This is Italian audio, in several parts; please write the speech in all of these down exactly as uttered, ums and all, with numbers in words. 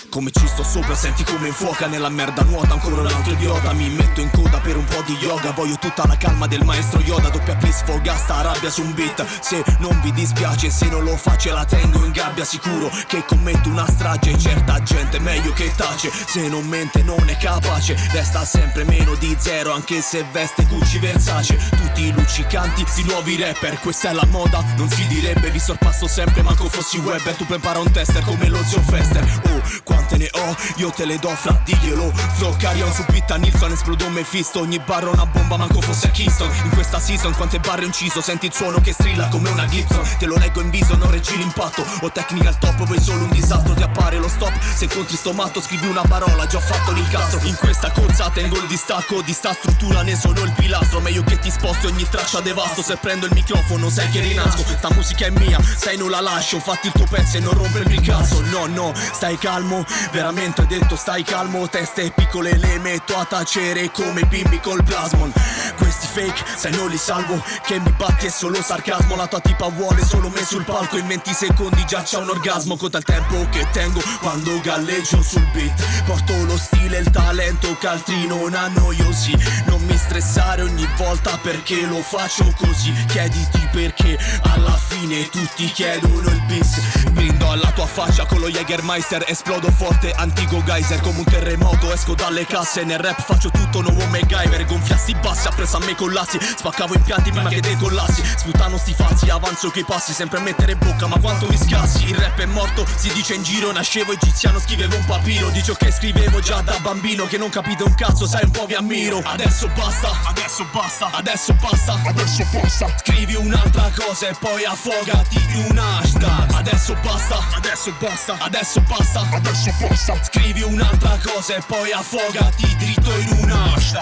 Come ci sto sopra, senti come infuoca. Nella merda nuota ancora un altro idiota. Mi metto in coda per un po' di yoga. Voglio tutta la calma del maestro Yoda. Doppia P sfoga sta rabbia su un beat. Se non vi dispiace, se non lo faccio la tengo in gabbia. Sicuro che commetto una strage. Certa gente è meglio che tace. Se non mente non è capace. Resta sempre meno di zero, anche se veste Gucci Versace. Tutti luccicanti, sti nuovi rapper. Questa è la moda, non si direbbe. Vi sorpasso sempre, manco fossi Webber. Tu prepara un tester come lo zio Fester. Oh, quante ne ho, io te le do, fra, diglielo. Flow Carrion su Pitta Nilsson, esplodo Mephisto. Ogni barra una bomba, manco fosse a Keystone. In questa season quante barre ho inciso. Senti il suono che strilla come una Gibson. Te lo leggo in viso, non reggi l'impatto. Ho tecnica al top, vuoi solo un disastro. Ti appare lo stop, se incontri sto matto scrivi una parola, già ho fatto l'incastro. In questa corsa tengo il distacco, di sta struttura ne sono il pilastro. Meglio che ti sposti, ogni traccia devasto. Se prendo il microfono sai che rinasco. Sta musica è mia, sai non la lascio. Fatti il tuo pezzo e non rompermi il cazzo. No, no, stai calmo, veramente ho detto stai calmo. Teste piccole le metto a tacere come bimbi col plasmon. Questi fake, sai non li salvo. Che mi batti è solo sarcasmo. La tua tipa vuole solo me sul palco. In venti secondi già c'è un orgasmo. Conta il tempo che tengo quando galleggio sul beat. Porto lo stile e il talento che altri non hanno, io sì. Non mi stressare ogni volta perché lo faccio così. Chiediti perché alla fine tutti chiedono il bis. Brindo alla tua faccia con lo Jägermeister. Esplodo forte, antico geyser. Come un terremoto esco dalle casse. Nel rap faccio tutto nuovo MacGyver. Gonfiassi bassi, appresso a me collassi. Spaccavo impianti prima che decollassi. Sputano sti falsi, avanzo che passi. Sempre a mettere bocca, ma quanto mi scassi. Il rap è morto, si dice in giro. Nascevo egiziano, scrivevo un papiro. Di ciò che scrivevo già da bambino. Che non capite un cazzo, sai un po' vi ammiro. Adesso basta, adesso basta, adesso basta, adesso basta. Scrivi un'altra cosa e poi affogati in un hashtag. Adesso basta, adesso basta, adesso basta, adesso basta. Scrivi un'altra cosa e poi affogati dritto in un hashtag.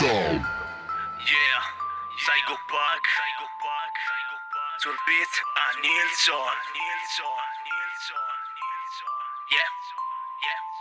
Yeah, Psycho Park, sul beat a Nilsson. Yeah, yeah.